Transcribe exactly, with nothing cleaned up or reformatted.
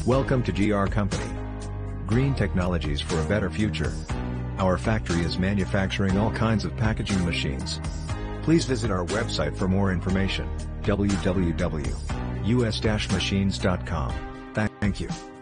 Welcome to G R Company. Green technologies for a better future. Our factory is manufacturing all kinds of packaging machines. Please visit our website for more information, w w w dot u s dash machines dot com. Thank you.